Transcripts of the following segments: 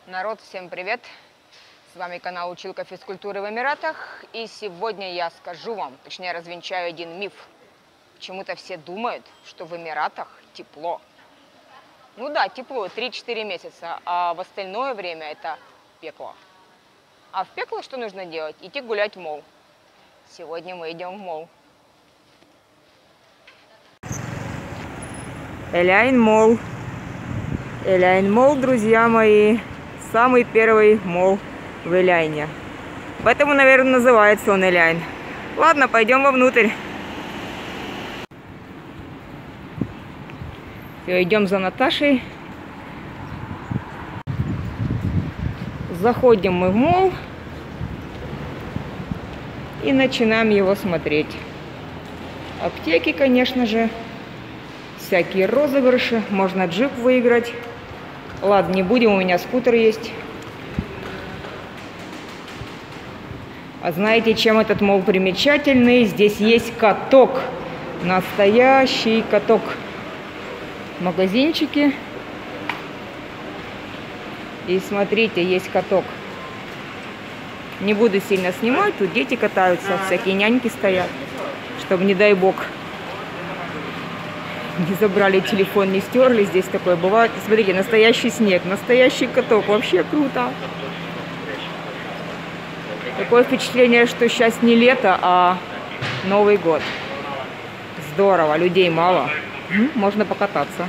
Народ, всем привет! С вами канал Училка физкультуры в Эмиратах. И сегодня я скажу вам, точнее развенчаю один миф. Почему-то все думают, что в Эмиратах тепло. Ну да, тепло 3-4 месяца, а в остальное время это пекло. А в пекло что нужно делать? Идти гулять в мол. Сегодня мы идем в мол. Эль-Айн Мол. Эль-Айн Мол, друзья мои, самый первый мол в Эль-Айне. Поэтому, наверное, называется он Эль-Айн. Ладно, пойдем вовнутрь. Все, идем за Наташей. Заходим мы в мол и начинаем его смотреть. Аптеки, конечно же. Всякие розыгрыши. Можно джип выиграть. Ладно, не будем, у меня скутер есть. А знаете, чем этот мол примечательный? Здесь есть каток. Настоящий каток. Магазинчики. И смотрите, есть каток. Не буду сильно снимать. Тут дети катаются, всякие няньки стоят. Чтобы, не дай бог, не забрали телефон, не стерли. Здесь такое бывает. Смотрите, настоящий снег, настоящий каток. Вообще круто. Такое впечатление, что сейчас не лето, а Новый год. Здорово, людей мало. Можно покататься.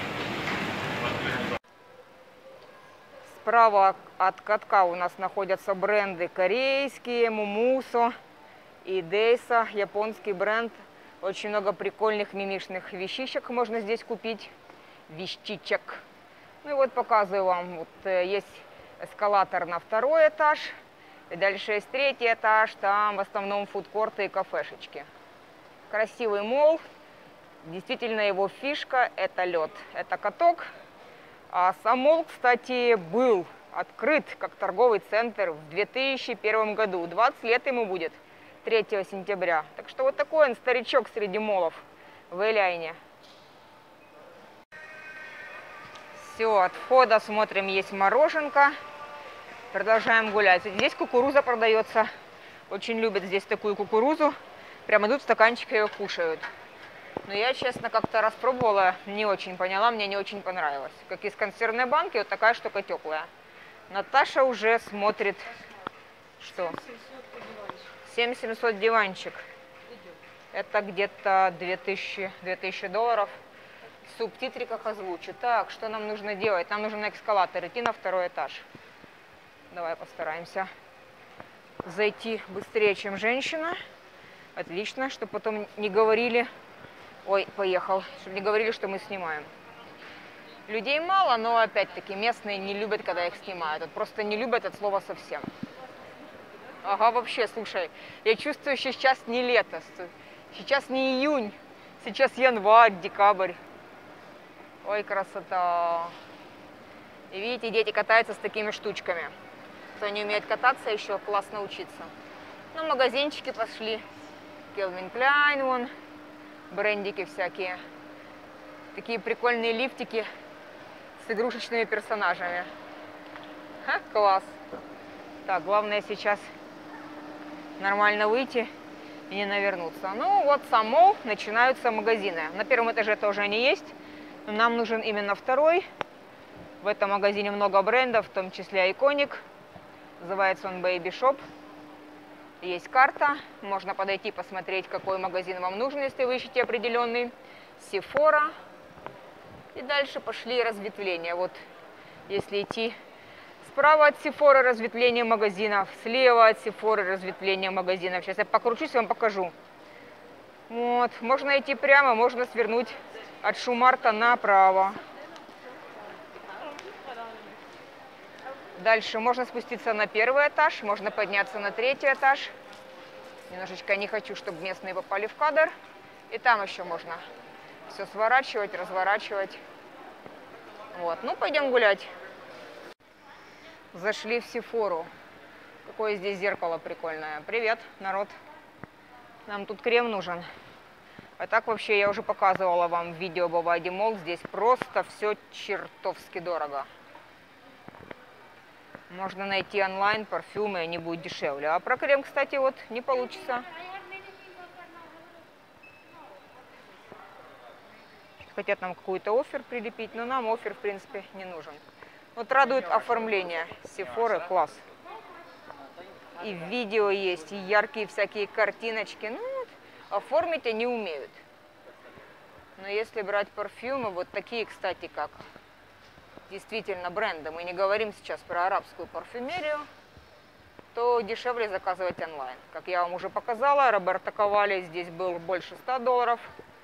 Справа от катка у нас находятся бренды корейские, Мумусо и Дейса, японский бренд. Очень много прикольных мимишных вещичек можно здесь купить. Вещичек. Ну и вот показываю вам. Вот есть эскалатор на второй этаж. И дальше есть третий этаж. Там в основном фудкорты и кафешечки. Красивый мол. Действительно его фишка – это лед. Это каток. А сам мол, кстати, был открыт как торговый центр в 2001 году. 20 лет ему будет. 3 сентября. Так что вот такой он старичок среди молов в Эль-Айне. Все, от входа смотрим, есть мороженка. Продолжаем гулять. Здесь кукуруза продается. Очень любят здесь такую кукурузу. Прямо идут в стаканчик и ее кушают. Но я, честно, как-то раз пробовала, не очень поняла, мне не очень понравилось. Как из консервной банки, вот такая штука теплая. Наташа уже смотрит, что... 7700 диванчик. Это где-то 2000 долларов. В субтитриках озвучу. Так, что нам нужно делать? Нам нужно на эскалатор идти на второй этаж. Давай постараемся зайти быстрее, чем женщина. Отлично, чтобы потом не говорили... Ой, поехал. Чтобы не говорили, что мы снимаем. Людей мало, но опять-таки местные не любят, когда их снимают. Вот просто не любят от слова совсем. Ага, вообще, слушай, я чувствую, что сейчас не лето, сейчас не июнь, сейчас январь, декабрь. Ой, красота. И видите, дети катаются с такими штучками. Кто не умеет кататься, еще классно учиться. Ну, магазинчики пошли. Calvin Klein, вон, брендики всякие. Такие прикольные лифтики с игрушечными персонажами. Ха, класс. Так, главное сейчас... нормально выйти и не навернуться. Ну вот сам мол, начинаются магазины. На первом этаже тоже они есть, но нам нужен именно второй. В этом магазине много брендов, в том числе Iconic. Называется он Baby Shop. Есть карта, можно подойти посмотреть, какой магазин вам нужен, если вы ищете определенный. Sephora. И дальше пошли разветвления. Вот если идти... Справа от Sephora разветвление магазинов, слева от Sephora разветвление магазинов. Сейчас я покручусь и вам покажу. Вот, можно идти прямо, можно свернуть от Шумарта направо. Дальше можно спуститься на первый этаж, можно подняться на третий этаж. Немножечко не хочу, чтобы местные попали в кадр. И там еще можно все сворачивать, разворачивать. Вот, ну пойдем гулять. Зашли в Сефору. Какое здесь зеркало прикольное. Привет, народ. Нам тут крем нужен. А так вообще я уже показывала вам в видео Бабади Молл. Здесь просто все чертовски дорого. Можно найти онлайн парфюмы, они будут дешевле. А про крем, кстати, вот не получится. Хотят нам какой-то оффер прилепить, но нам оффер, в принципе, не нужен. Вот радует оформление Sephora, класс. И видео есть, и яркие всякие картиночки. Ну, вот, оформить они умеют. Но если брать парфюмы, вот такие, кстати, как действительно бренды, мы не говорим сейчас про арабскую парфюмерию, то дешевле заказывать онлайн. Как я вам уже показала, Роберто Кавалли здесь был больше $100,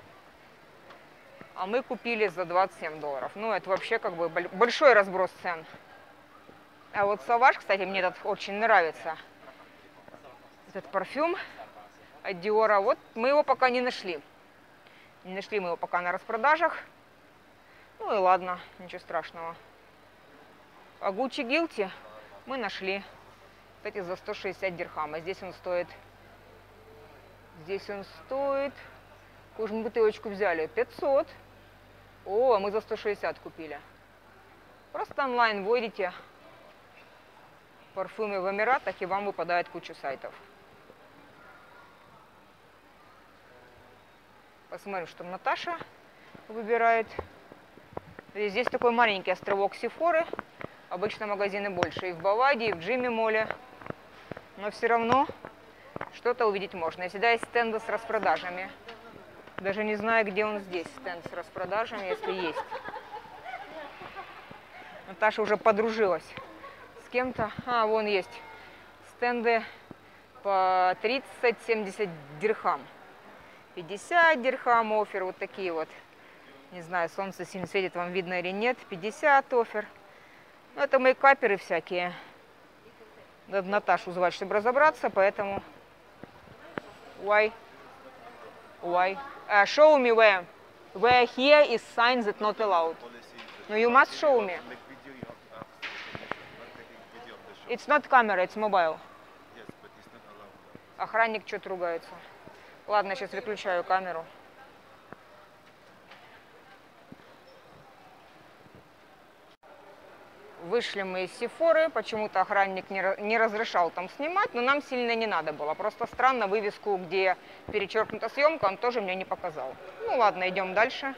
а мы купили за $27. Ну, это вообще как бы большой разброс цен. А вот Savage, кстати, мне этот очень нравится. Этот парфюм от Dior. Вот мы его пока не нашли. Не нашли мы его пока на распродажах. Ну и ладно, ничего страшного. А Gucci Guilty мы нашли. Кстати, за 160 дирхам. А здесь он стоит... Какую же мы бутылочку взяли? 500. О, а мы за 160 купили. Просто онлайн вводите парфюмы в Эмиратах, и вам выпадает куча сайтов. Посмотрим, что Наташа выбирает. И здесь такой маленький островок Сефоры. Обычно магазины больше. И в Бавади, и в Джимми Молле. Но все равно что-то увидеть можно. И всегда есть стенды с распродажами. Даже не знаю, где он здесь, стенд с распродажами, если есть. Наташа уже подружилась с кем-то. А, вон есть стенды по 30-70 дирхам. 50 дирхам оффер, вот такие вот. Не знаю, солнце сильно светит, вам видно или нет. 50 оффер. Ну, это мейкаперы всякие. Надо Наташу звать, чтобы разобраться, поэтому... Why? Show me where. Where here is sign that not allowed. No, you must show me. It's not camera, it's mobile. Охранник что-то ругается. Ладно, сейчас выключаю камеру. Вышли мы из Сефоры, почему-то охранник не разрешал там снимать, но нам сильно не надо было. Просто странно, вывеску, где перечеркнута съемка, он тоже мне не показал. Ну ладно, идем дальше.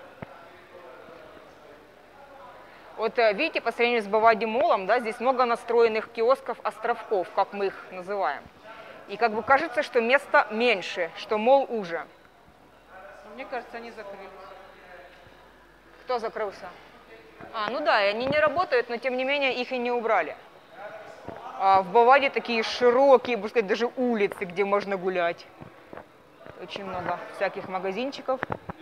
Вот видите, по сравнению с Бавади Моллом, да, здесь много настроенных киосков, островков, как мы их называем. И как бы кажется, что места меньше, что молл уже. Мне кажется, они закрылись. Кто закрылся? А, ну да, и они не работают, но тем не менее их и не убрали. А в Баваде такие широкие, можно сказать, даже улицы, где можно гулять. Очень много всяких магазинчиков.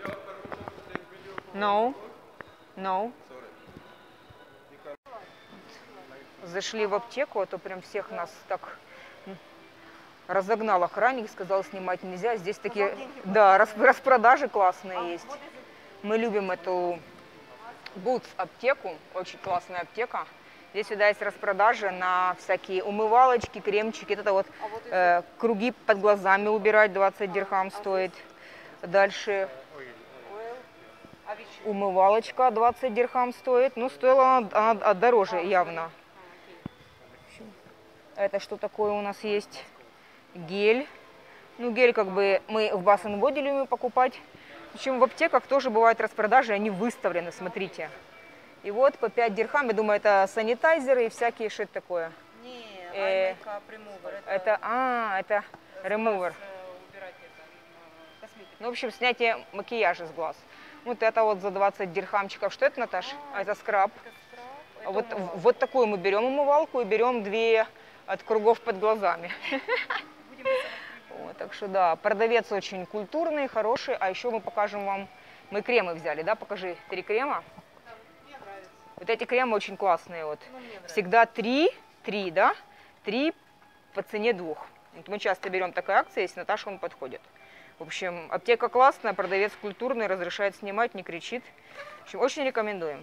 No. Зашли в аптеку, а то прям всех нас так разогнал охранник, сказал, снимать нельзя. Здесь такие, да, распродажи классные есть. Мы любим эту Boots аптеку, очень классная аптека. Здесь всегда есть распродажи на всякие умывалочки, кремчики. Это вот круги под глазами убирать, 20 дирхам стоит. Дальше умывалочка 20 дирхам стоит. Ну, стоила она дороже явно. Это что такое у нас есть? Гель. Ну, гель как бы мы в Bath & Body любим покупать. Причем в аптеках тоже бывают распродажи, они выставлены, смотрите. И вот по 5 дирхам, я думаю, это санитайзеры и всякие, что это такое? Не, ремувер. Это ремувер. Ну, в общем, снятие макияжа с глаз. Вот это вот за 20 дирхамчиков. Что это, Наташа? Это скраб. Вот такую мы берем умывалку и берем 2 от кругов под глазами. Вот, так что да, продавец очень культурный, хороший. А еще мы покажем вам, мы кремы взяли, да? Покажи, 3 крема. Вот эти кремы очень классные. Вот. Всегда 3, да? 3 по цене 2. Вот мы часто берем такая акция, если Наташа он подходит. В общем, аптека классная, продавец культурный, разрешает снимать, не кричит. В общем, очень рекомендуем.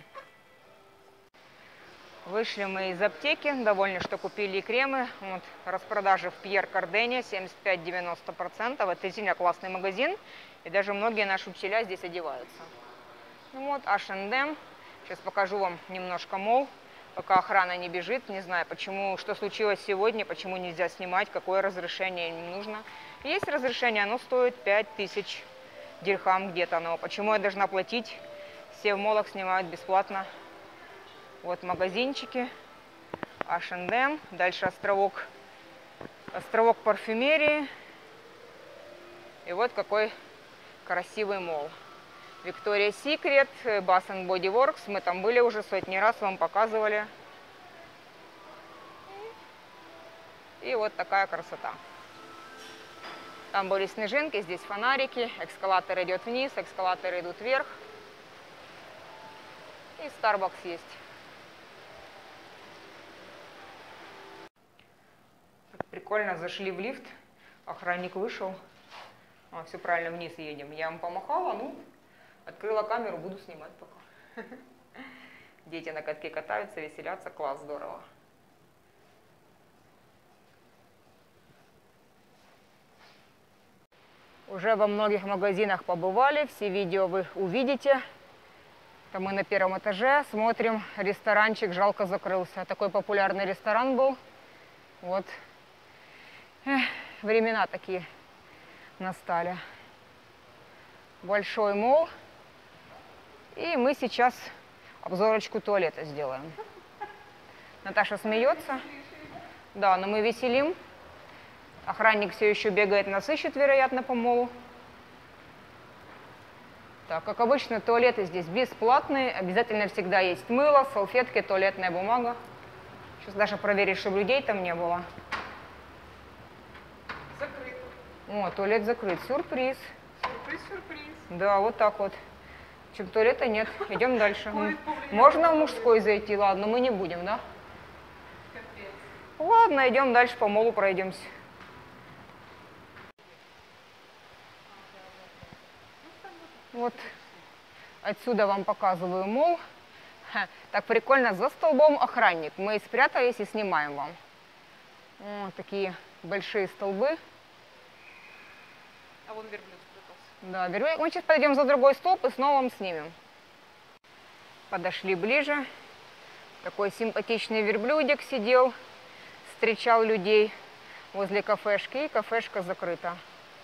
Вышли мы из аптеки, довольны, что купили кремы. Вот, распродажи в Пьер Кардене 75-90%. Это действительно классный магазин. И даже многие наши учителя здесь одеваются. Ну вот, H&M. Сейчас покажу вам немножко молл. пока охрана не бежит. Не знаю, почему, что случилось сегодня, почему нельзя снимать, какое разрешение им нужно. Есть разрешение, оно стоит 5000 дирхам где-то. Но почему я должна платить? Все в молах снимают бесплатно. Вот магазинчики, H&M, дальше островок парфюмерии. И вот какой красивый мол. Victoria's Secret, Bath and Body Works. Мы там были уже сотни раз, вам показывали. И вот такая красота. Там были снежинки, здесь фонарики. Эскалатор идет вниз, эскалаторы идут вверх. И Starbucks есть. Прикольно, зашли в лифт. Охранник вышел. Все правильно, вниз едем. Я вам помахала, ну, открыла камеру, буду снимать пока. Дети на катке катаются, веселятся, класс, здорово. Уже во многих магазинах побывали, все видео вы увидите. Это мы на первом этаже смотрим, ресторанчик, жалко закрылся. Такой популярный ресторан был. Вот. Времена такие настали. Большой мол. И мы сейчас обзорочку туалета сделаем. Наташа смеется. Да, но мы веселим. Охранник все еще бегает, нас ищет, вероятно, по молу. Так, как обычно, туалеты здесь бесплатные. Обязательно всегда есть мыло, салфетки, туалетная бумага. Сейчас даже проверить, чтобы людей там не было. Закрыто. О, туалет закрыт. Сюрприз. Сюрприз, сюрприз. Да, вот так вот. Чем туалета нет. Идем дальше. Можно в мужской зайти, ладно, мы не будем, да? Капец. Ладно, идем дальше, по молу пройдемся. Вот отсюда вам показываю мол. Так прикольно, за столбом охранник. Мы спрятались и снимаем вам. Вот такие большие столбы. А вон верблюд спрятался. Да, мы сейчас пойдем за другой столб и снова вам снимем. Подошли ближе. Такой симпатичный верблюдик сидел, встречал людей возле кафешки, и кафешка закрыта.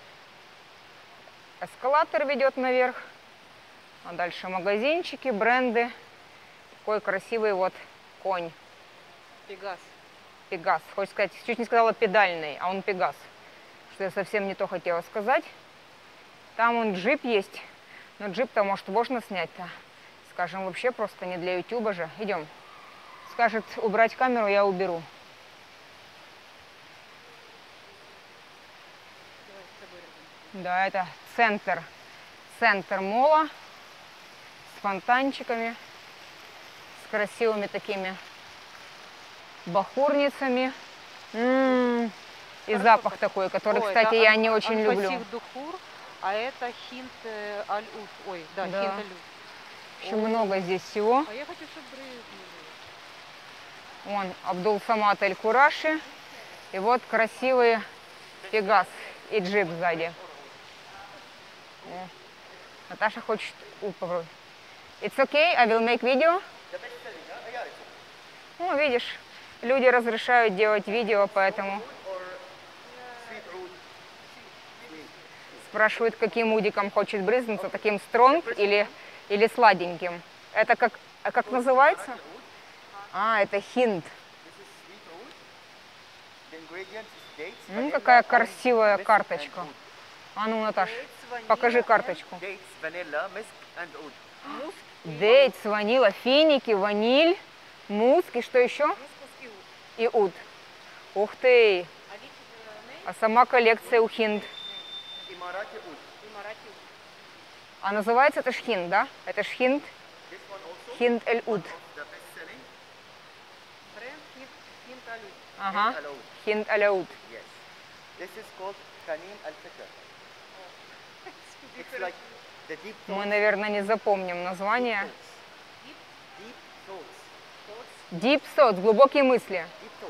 Эскалатор ведет наверх, а дальше магазинчики, бренды. Такой красивый вот конь. Пегас. Пегас. Хочешь сказать, чуть не сказала педальный, а он Пегас. Что я совсем не то хотела сказать. Там он джип есть, но джип-то, может, можно снять-то. Скажем, вообще просто не для ютуба же. Идем. Скажет убрать камеру, я уберу. Да, это центр мола с фонтанчиками, с красивыми такими бахурницами. И запах такой, который, кстати, я не очень люблю. Анфасих Духур, а это Хинт Аль-Уд. Ой, да, Да. Хинт Аль-Уд. Очень много здесь всего. А я хочу, чтобы брызнули. Вон Абдул-Самат Аль-Кураши. И вот красивый Пегас и джип сзади. О, Наташа хочет попробовать. It's okay, I will make video. Ну, видишь, люди разрешают делать видео, поэтому спрашивают, каким удиком хочет брызнуться, таким стронг или сладеньким. Это как называется? А, это хинт. Какая красивая карточка. А ну, Наташ, покажи карточку. Дейтс, ванила, финики, ваниль, муск и что еще? И уд. Ух ты! А сама коллекция у хинт. А называется это ж хинт, да? Это ж хинт. Хинт эль-уд. Бренд Хинт Аль-Уд. Ага. Хинт аль-уд. Мы, наверное, не запомним название. Deep thoughts, глубокие мысли.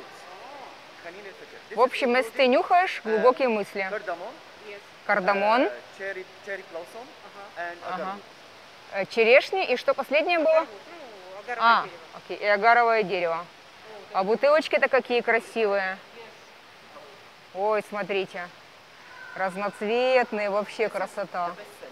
В общем, если ты нюхаешь, глубокие мысли. Кардамон, Ага. черешни и что последнее было? А, окей, и агаровое дерево. А бутылочки-то какие красивые. Ой, смотрите. Разноцветные, вообще красота.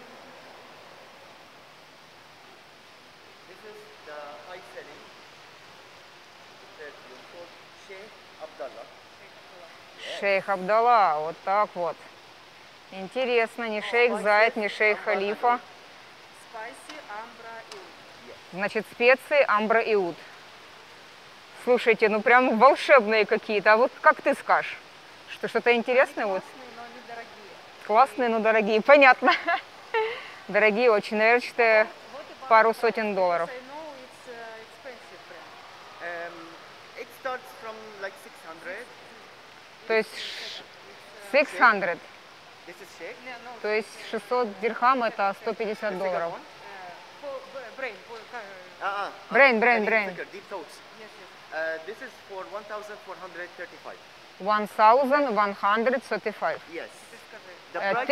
This is the high selling perfume called Sheikh Abdullah. Шейх Абдалла, вот так вот. Интересно, не шейх Зайд, не шейх Халифа. Spicy, амбра и уд. Значит, специи, амбра и уд. Слушайте, ну прям волшебные какие-то. А вот как ты скажешь? Что что-то интересное вот? Классные, но они дорогие. Классные, но дорогие. Понятно. Дорогие очень, наверное, What about пару price? сотен долларов. Because I know it's expensive brand. It starts from like 600. То есть 600. This is Sheikh. No, no. То есть 600 дирхам это 150 The долларов. second one. Brain. Brain, the brain, deep brain. thicker, deep thoughts. Yes, yes. This is for 1,435. 1135. Yes. Ты скажи. The price.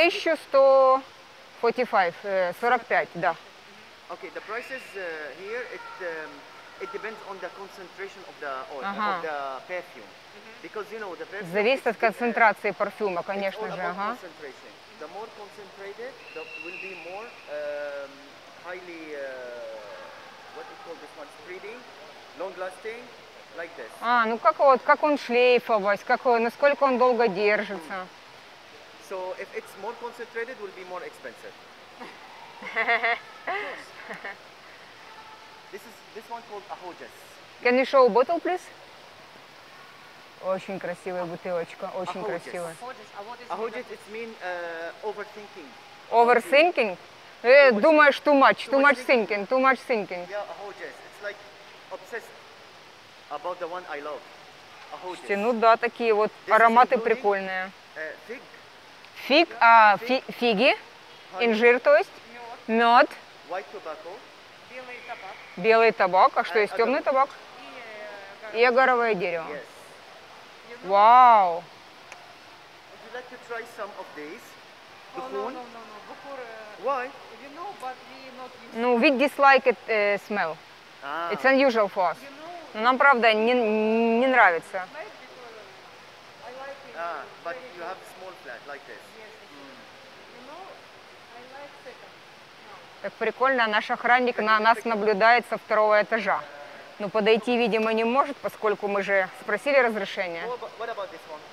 1145, 45, да. Okay, the prices here it depends on the concentration of the oil Ага. of the perfume. Because you know the perfume. Зависит от it's, концентрации парфюма, it's конечно all же. about Ага. concentration. The more concentrated, the will be more highly what we call this one spreading, long lasting, like this. А, ну как вот, как он шлейфовать, насколько он долго держится. So if it's more concentrated, will be more expensive. This one called ahojas. Can you show bottle, please? Очень красивая бутылочка, очень Ahojas. красивая. Ahojas it mean overthinking. Overthinking? Думаешь too much thinking, too much thinking. Yeah, ahojas. It's like obsessed about the one I love. Ahojas. Ну да, такие вот This is ароматы including, прикольные. Fig, Фиги, инжир, то есть, мед, white tobacco, Белый табак белый табак, а что есть темный табак? и И агаровое дерево. yes. Вау! Would you like to try some of these? No, Dukhun? no, no, no, no. Before, Why? we know, but we not use. Ну, we dislike it smell. Ah, It's unusual for us. You know, Но нам, правда, не нравится. like because I like it. but very you good. have small flat like this. Yes, yes, yes. You know, I like second. No. Так прикольно, наш охранник на нас наблюдает со второго этажа. Но подойти, видимо, не может, поскольку мы же спросили разрешения. What about this one?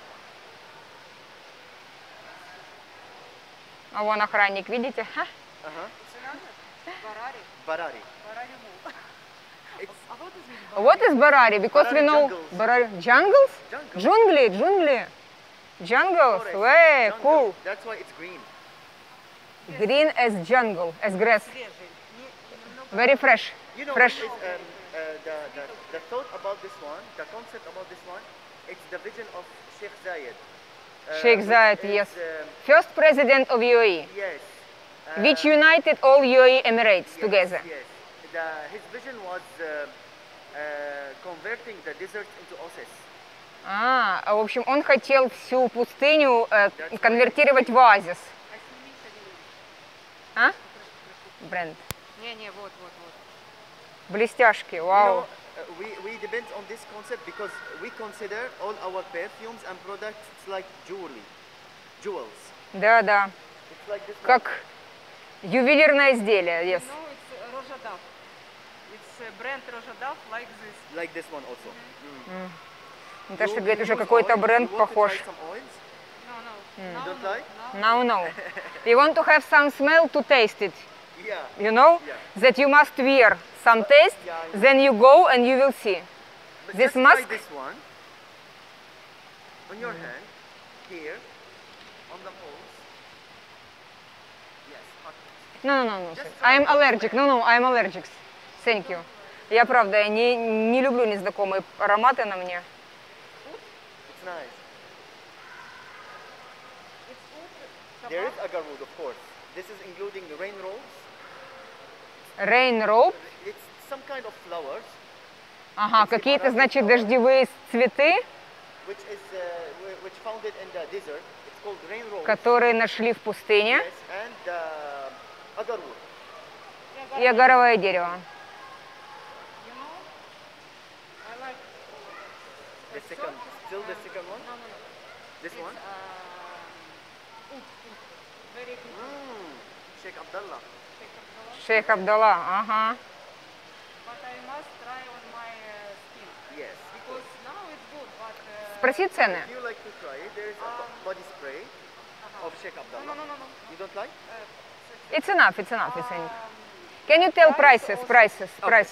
А вон охранник, видите? Ха. Uh-huh. It's another Barari. Barari. Barari wool. It's А what is it? What is Barari? Because we Barari know jungles. Barari jungles? jungle. Джунгли. Jungles. Forest, Way, jungle. cool. That's why it's green. Green as jungle, as grass. Свежий. Немного. Very fresh. You know, Fresh. it's, the thought about this one, the concept about this one, it's the vision of Sheikh Zayed. Sheikh which Zayed, is, yes. First president of UAE, Yes. which united all UAE Emirates Yes, together. Yes. His vision was converting the desert into oasis. В общем, он хотел всю пустыню конвертировать в оазис. А снимите ли вы? А? Бренд. Не, вот. Блестяшки, You вау. know, we depend on this concept because we consider all our perfumes and products it's like jewels. Да. It's like this one. Как ювелирное изделие, yes. No, it's Rojadaf. It's brand Rojadaf like this. Like this one also. Наташа You говорит, уже use какой-то oil? бренд You want to похож. try some oils? No. Don't like? No. You want to have some smell to taste it. Yeah. You know? Yeah. That you must wear some taste, Yeah, I know. then you go and you will see. But This just mask? try this one on your hand, here, on the holes. Yes, hot. No. Sir. I'm allergic. No, I'm allergic. Thank you. Я, правда, не люблю незнакомые ароматы на мне. It's nice. It's There is agarwood, of course. This is including the rain rose. Rain rope. It's some kind of flowers, Ага, какие-то, значит, дождевые цветы, which founded in the desert. It's called rain rose. которые нашли в пустыне, Yes, and agarwood. и агаровое дерево. You like The second, still the second one? no, no, no. This It's, one? oud. Very good. Sheikh Abdullah. Sheikh Abdullah. Шейх Абдалла, ага. But I must try on my skin Yes. because now it's good. But Спроси цены. If you like to try it, there is a body spray of Sheikh no, Abdullah. no, no, no. You don't like? It's enough, you think. Can you tell prices? Okay. Okay.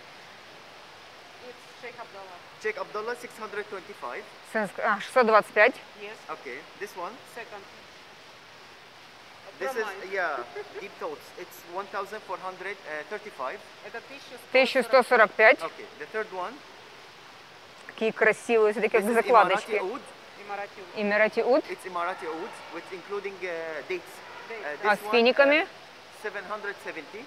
It's Sheikh Abdullah. Sheikh Abdullah 625. 625. Yes. Okay. This one. Second. This is, Pромine. yeah, deep thoughts. It's 1435. Это 1140. 1145. Okay. The third one. Какие красивые, смотри, как This is закладочки. Emirati oud. Эмирати. Эмирати Уд. It's Emirati oud, with including dates. А с финиками? 770.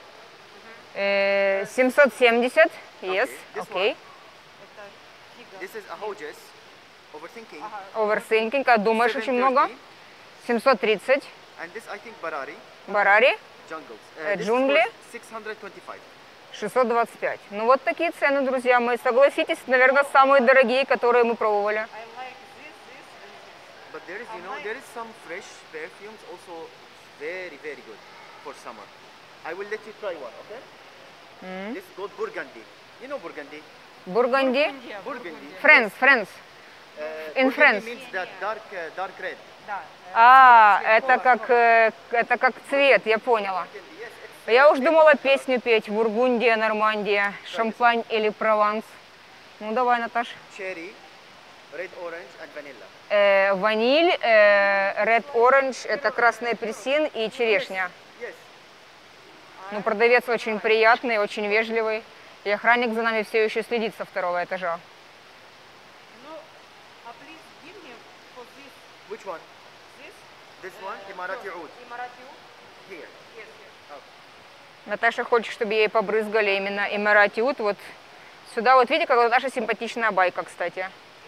770. Yes, This окей. Это фига. This is a Hojis. Overthinking. Overthinking, а думаешь очень много? 730. 730. And this, I think, Barari. Барари. Jungles. Джунгли. 625. 625. Ну вот такие цены, друзья мои. Согласитесь, наверное, самые дорогие, которые мы пробовали. I like this, and this. But there is, you know, there is some fresh perfumes also very, very good for summer. I will let you try one, okay? This is called Burgundy. You know Burgundy? Бурганди. Burgundy. Friends. In Burgundy France. means that dark red. Да. А, это как цвет, я поняла. Burgundy, yes, it's Я уж думала песню петь. Бургундия, Нормандия, Шампань или Прованс. Ну давай, Наташ. cherry, red orange, and vanilla. Ваниль, Red Orange, это красный апельсин и черешня. Yes. Ну, продавец очень приятный, очень вежливый. И охранник за нами все еще следит со второго этажа. Ну, please give me for this, Which one? this. This one, Emirati oud. Эмирати. Here. Yes, yes. Наташа хочет, чтобы ей побрызгали именно Эмирати Уд. Вот сюда, вот видите, какая Наташа симпатичная байка, кстати.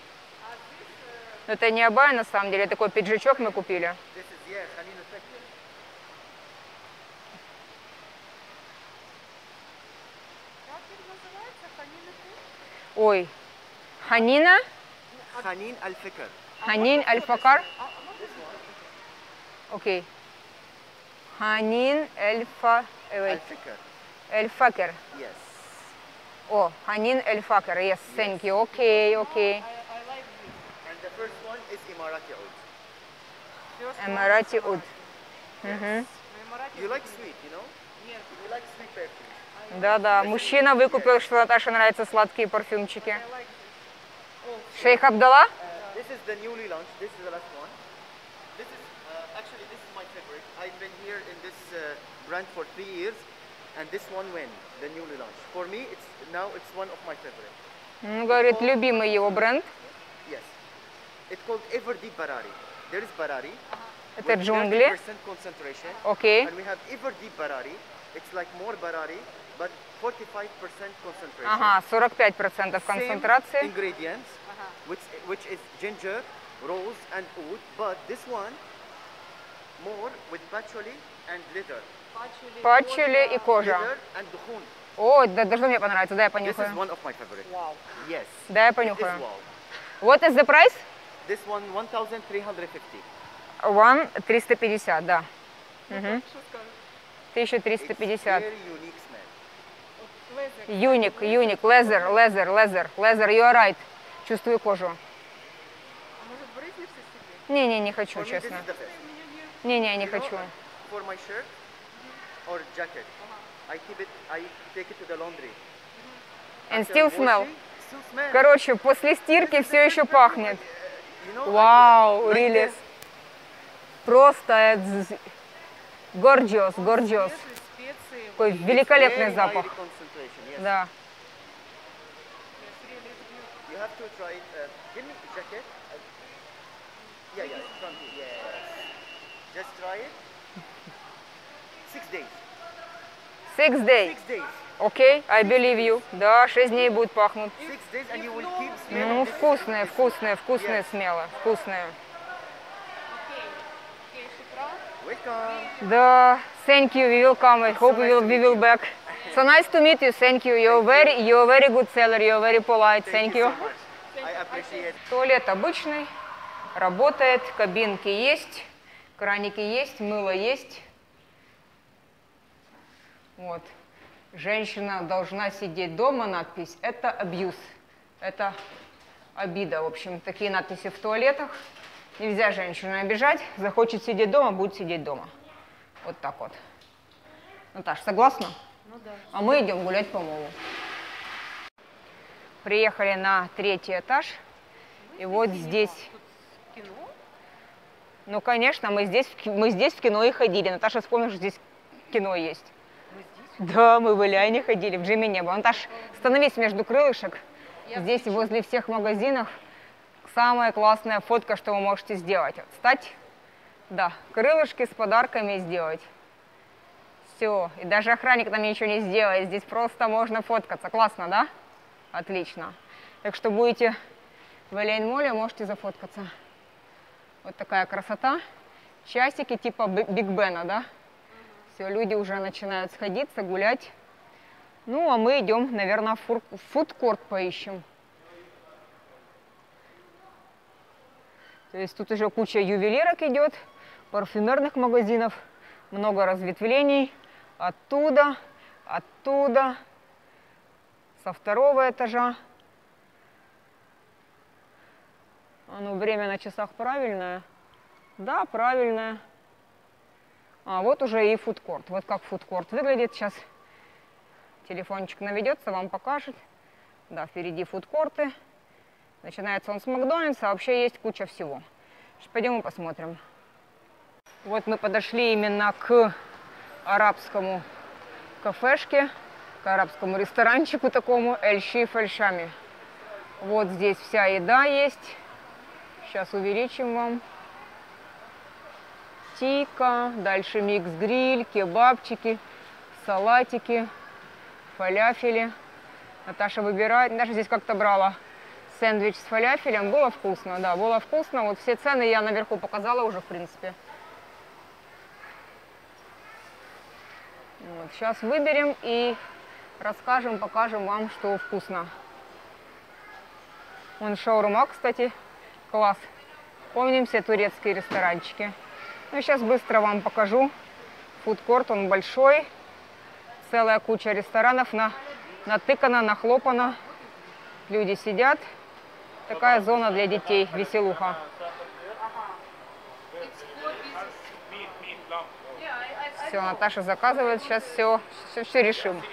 Но это не абая, на самом деле, такой пиджачок мы купили. This is, yeah, Khalil effect. Как это называется? Ханина Фу? Ой, Ханина, Khanin al-Fikr. Ханин Аль-Факар. Окей. Ханин Al-Fikr. Эль-Факер. Yes. О, Ханин Эль-Факер, yes, thank you. Окей. I like this. And the first one is Emirati oud. First one Эмирати is Уд. Эмирати. You like sweet, you know? Yes. You like sweet perfume. Да-да, мужчина выкупил, что Наташе нравятся сладкие парфюмчики. I like this. Шейх Абдалла? This is the newly launched. This is the last one. This is actually this is my favorite. I've been here in this brand for 3 years, and this one win the newly launched. For me, it's one of my favorite. Ну, говорит, любимый его бренд. Yes, it's called Everdeep Barari. There is Barari. Это with джунгли. 30% concentration. Окей. And we have Everdeep Barari. It's like more Barari, but 45% concentration. Ага, 45% Same концентрации. ingredients, which is ginger, rose, and oud, but this one more with patchouli and leather. Пачули и кожа. Leather and dukhun. О, да, должно мне понравиться, дай я This is понюхаю. one of my favorite. Wow. Yes. Дай я It is понюхаю. wow. What is the price? This one 1,350. 1,350, да. Что скажешь? 1350. Very unique smell. Лезер. Юник, leather, you are right. Чувствую кожу. А может брызнешься себе? Не-не, не хочу, For me, this честно. is the best. Не-не, не You know, хочу. for my shirt or jacket, I take it to the laundry. And After still smell. washing, still smell. Короче, после стирки все еще пахнет. You know, Вау, like really. this. Просто gorgeous. Специи. Такой великолепный Very запах. high concentration, yes. Да. You have to try it. Give me the jacket. Yeah, from here. Yes. Just try it. 6 days. 6 days. 6 days. Окей, I believe you. Да, 6 дней будет пахнуть. 6 days, and you will keep Ну, smelling. this. вкусные, смело. Вкусные. Окей, шукра. Welcome. Да, thank you, we will come. I hope we will back. So nice to meet you. Thank you. You're very good seller. You're very polite. Thank you. So much. I appreciate. Туалет обычный, работает, кабинки есть, краники есть, мыло есть. Вот. Женщина должна сидеть дома, надпись. Это абьюз. Это обида. В общем, такие надписи в туалетах. Нельзя женщину обижать. Захочет сидеть дома, будет сидеть дома. Вот так вот. Наташ, согласна? Ну да. А мы идем гулять по молу. Приехали на 3-й этаж. И вот здесь... Тут кино? Ну, конечно, мы здесь в кино и ходили. Наташа, вспомнишь, что здесь кино есть. Мы здесь? Да, мы в Иляне ходили, в Джиме не было. Наташ, становись между крылышек. Здесь возле всех магазинов самая классная фотка, что вы можете сделать. Вот, встать, да, крылышки с подарками сделать. Все. И даже охранник там ничего не сделает. Здесь просто можно фоткаться. Классно, да? Отлично. Так что будете в Элейн-моле, можете зафоткаться. Вот такая красота. Часики типа Биг Бена, да? Все, люди уже начинают сходиться, гулять. Ну, а мы идем, наверное, в фудкорт поищем. То есть тут уже куча ювелирок идет, парфюмерных магазинов, много разветвлений. Оттуда, оттуда, со 2-го этажа. А ну, время на часах правильное? Да, правильное. А вот уже и фудкорт. Вот как фудкорт выглядит. Сейчас телефончик наведется, вам покажет. Да, впереди фудкорты. Начинается он с Макдональдса, а вообще есть куча всего. Пойдем и посмотрим. Вот мы подошли именно к арабскому кафешке, к арабскому ресторанчику такому, Эль-Шиф Эль-Шами. Вот здесь вся еда есть. Сейчас увеличим вам. Тика, дальше микс-гриль, кебабчики, салатики, фалафели. Наташа выбирает. Наташа здесь как-то брала сэндвич с фалафелем. Было вкусно, да, было вкусно. Вот все цены я наверху показала уже, в принципе. Вот, сейчас выберем и расскажем, покажем вам, что вкусно. Вон шаурма, кстати, класс. Помним все турецкие ресторанчики. Ну, сейчас быстро вам покажу. Фудкорт, он большой. Целая куча ресторанов натыкана, нахлопана. Люди сидят. Такая зона для детей, веселуха. Все, Наташа заказывает, сейчас все решим.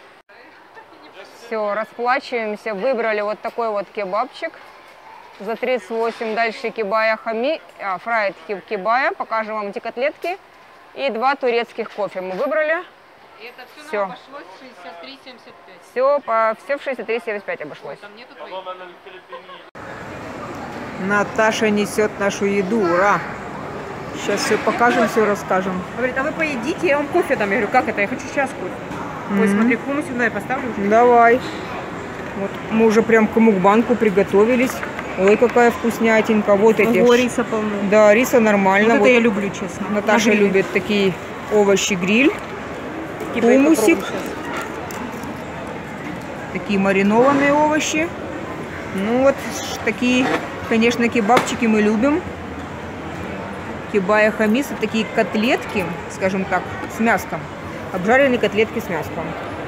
Все, расплачиваемся. Выбрали вот такой вот кебабчик за 38. Дальше кибая фрайд кибая. Покажем вам эти котлетки. И 2 турецких кофе мы выбрали. И это все нам обошлось 63,75. Все в 63,75 обошлось. Там нету твоих? Наташа несет нашу еду, ура! Сейчас все покажем, все расскажем. Говорит, а вы поедите, я вам кофе дам. Я говорю, как это? Я хочу сейчас кофе. Ой, смотри, хумус сюда я поставлю уже. Давай. Вот мы уже прям к мукбанку приготовились. Ой, какая вкуснятинка. Вот эти. Ого, риса полно. Да, риса нормально. Вот это я люблю, честно. Наташа любит такие овощи-гриль. Хумусик. Такие маринованные овощи. Ну вот такие, конечно, кебабчики мы любим. Кибая хамис, это такие котлетки, скажем так, с мяском. Обжаренные котлетки с мяском.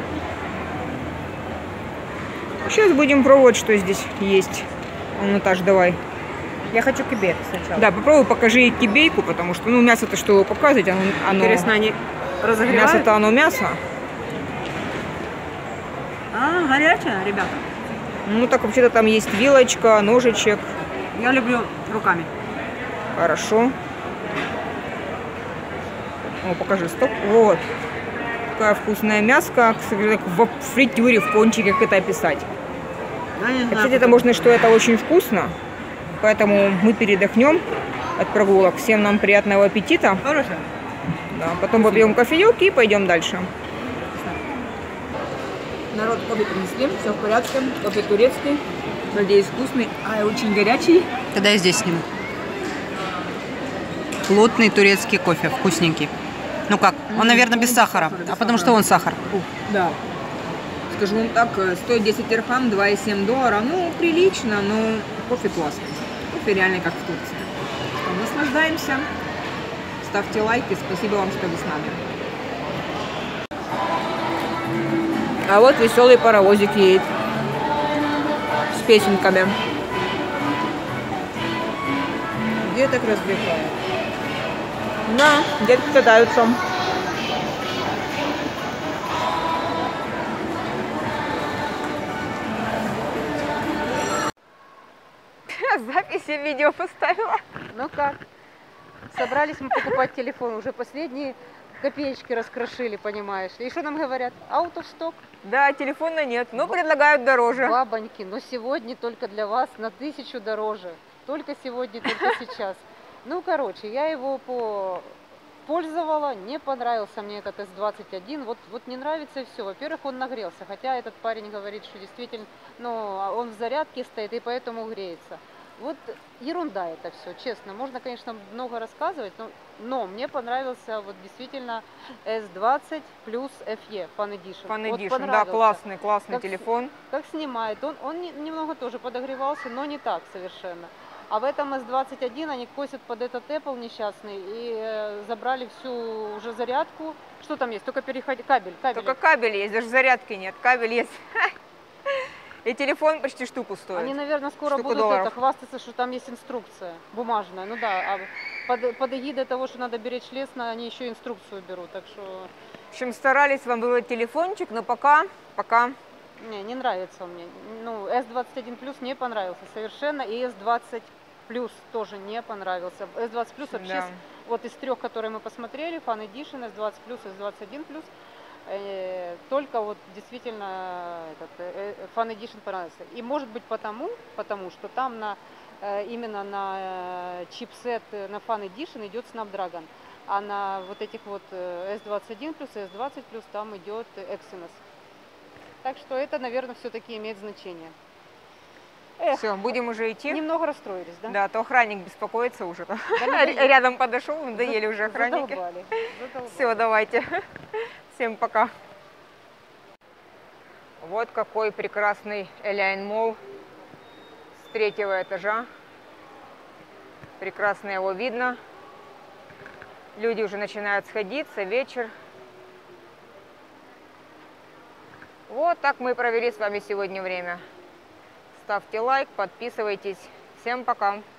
Сейчас будем пробовать, что здесь есть. Наташ, давай. Я хочу кибейку сначала. Да, попробуй, покажи кибейку, потому что, ну, мясо-то что показывать, оно... Интересно, они разогревают? Мясо-то оно мясо. А, горячее, ребята. Ну, так вообще-то там есть вилочка, ножичек. Я люблю руками. Хорошо. О, покажи, стоп. Вот. Такая вкусная мяска, в фритюре, в пончике, как это описать. Кстати, это можно, что это очень вкусно. Поэтому мы передохнем от прогулок. Всем нам приятного аппетита. Хорошо. Да, потом попьем кофеек и пойдем дальше. Народ кофе принесли, все в порядке. Кофе турецкий, надеюсь, вкусный, а очень горячий. Тогда я здесь сниму. Плотный турецкий кофе, вкусненький. Ну как? Он, наверное, без сахара. А потому что он сахар. Да. Скажу вам так, стоит 10 дирхам, 2,7 доллара. Ну, прилично, но кофе классный. Кофе реально как в Турции. Что, наслаждаемся. Ставьте лайки. Спасибо вам, что вы с нами. А вот веселый паровозик едет. С песенками. Где так развлекают? Да, детки катаются. Записи видео поставила. Ну как? Собрались мы покупать телефон, уже последние копеечки раскрошили, понимаешь ли. И что нам говорят? Out of stock. Да, телефона нет, но предлагают дороже. Бабоньки, но сегодня только для вас на 1000 дороже. Только сегодня, только сейчас. Ну, короче, я его пользовала, не понравился мне этот S21. Вот не нравится и все. Во-первых, он нагрелся, хотя этот парень говорит, что действительно, ну, он в зарядке стоит и поэтому греется. Вот ерунда это все, честно. Можно, конечно, много рассказывать, но мне понравился вот действительно S20 плюс FE Fan Edition. Fan Вот Edition, да, классный как, телефон. Как снимает. Он немного тоже подогревался, но не так совершенно. А в этом S21 они косят под этот Apple несчастный и забрали всю уже зарядку. Что там есть? Только кабель. Только кабель есть, даже зарядки нет, кабель есть. И телефон почти штуку стоит. Они, наверное, скоро будут хвастаться, что там есть инструкция бумажная. Ну да, а под эгидой того, что надо беречь лес, они еще инструкцию берут. Так что... В общем, старались вам выбрать телефончик, но пока... Не нравится он мне. Ну, S21 Plus не понравился совершенно, и S20 Plus тоже не понравился. S20 Plus вообще, да. Вот из трех, которые мы посмотрели, Fan Edition, S20 Plus, S21 Plus, только вот действительно этот Fan Edition понравился. И может быть потому что там именно на чипсет на Fan Edition идет Snapdragon, а на вот этих вот S21 Plus, S20 Plus там идет Exynos. Так что это, наверное, все-таки имеет значение. Все, будем уже идти. Немного расстроились, да? Да, то охранник беспокоится уже. Да, рядом подошел, надоели уже охранники. Задолбали. Все, давайте. Всем пока. Вот какой прекрасный Элейн Молл с 3-го этажа. Прекрасно его видно. Люди уже начинают сходиться, вечер. Вот так мы и провели с вами сегодня время. Ставьте лайк, подписывайтесь. Всем пока!